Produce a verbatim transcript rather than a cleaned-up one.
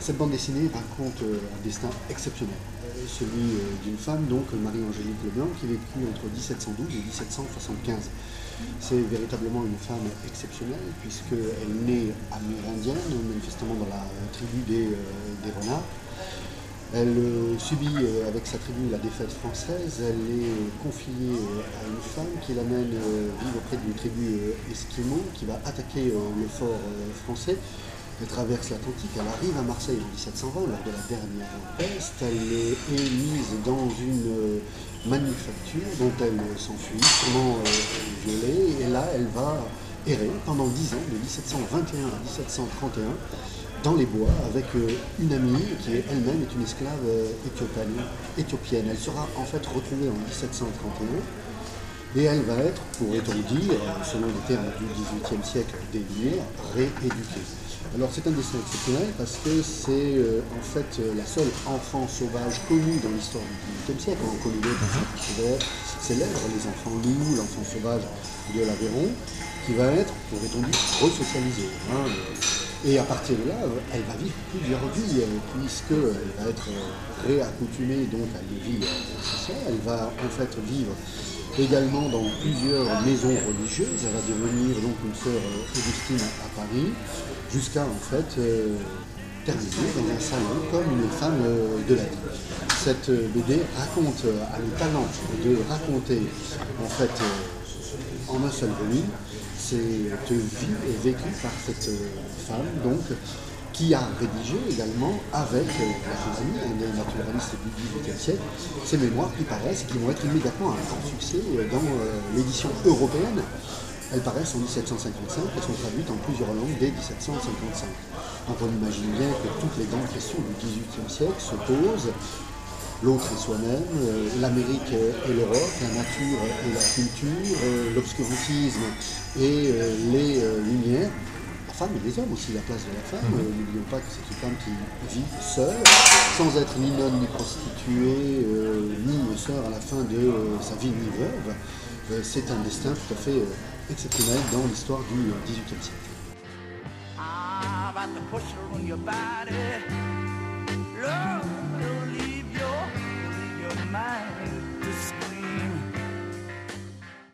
Cette bande dessinée raconte un destin exceptionnel, celui d'une femme, donc Marie-Angélique Leblanc, qui vécut entre dix-sept cent douze et dix-sept cent soixante-quinze. C'est véritablement une femme exceptionnelle, puisqu'elle naît amérindienne, manifestement dans la tribu des, des Renards. Elle euh, subit euh, avec sa tribu la défaite française. Elle est euh, confiée euh, à une femme qui l'amène euh, vivre auprès d'une tribu euh, esquimau qui va attaquer euh, le fort euh, français. Elle traverse l'Atlantique, elle arrive à Marseille en dix-sept cent vingt lors de la dernière peste. Elle est mise dans une euh, manufacture dont elle s'enfuit, sûrement euh, violée, et là elle va errer pendant dix ans, de dix-sept cent vingt et un à dix-sept cent trente et un, dans les bois avec une amie qui elle-même est une esclave éthiopienne. Elle sera en fait retrouvée en dix-sept cent trente et un et elle va être, pourrait-on dire, selon les termes du dix-huitième siècle des Lumières, rééduquée. Alors c'est un destin exceptionnel parce que c'est euh, en fait la seule enfant sauvage connue dans l'histoire du dix-huitième siècle. On connaît d'autres enfants célèbres, les enfants loups, l'enfant sauvage de l'Aveyron, qui va être, pourrait-on dire, resocialisée. Hein. Et à partir de là, elle va vivre plusieurs vies, puisqu'elle va être réaccoutumée donc à une vie sociale. Elle va en fait vivre également dans plusieurs maisons religieuses. Elle va devenir donc une sœur Augustine à Paris, jusqu'à en fait euh, terminer dans un salon comme une femme de lettres. Cette B D raconte, a le talent de raconter en fait euh, en un seul volume cette vie vécue par cette femme, donc, qui a rédigé également avec Lazari, un des naturalistes du dix-huitième siècle, ces mémoires qui paraissent et qui vont être immédiatement un grand succès dans l'édition européenne. Elles paraissent en dix-sept cent cinquante-cinq et sont traduites en plusieurs langues dès dix-sept cent cinquante-cinq. Donc on imagine bien que toutes les grandes questions du dix-huitième siècle se posent. L'autre et soi-même, euh, l'Amérique et l'Europe, la nature et la culture, euh, l'obscurantisme et euh, les euh, Lumières, la femme et les hommes aussi, la place de la femme. Euh, N'oublions pas que c'est une femme qui vit seule, sans être ni nonne, ni prostituée, euh, ni sœur à la fin de euh, sa vie, ni veuve. Euh, c'est un destin tout à fait euh, exceptionnel dans l'histoire du dix-huitième siècle. Ah, mind.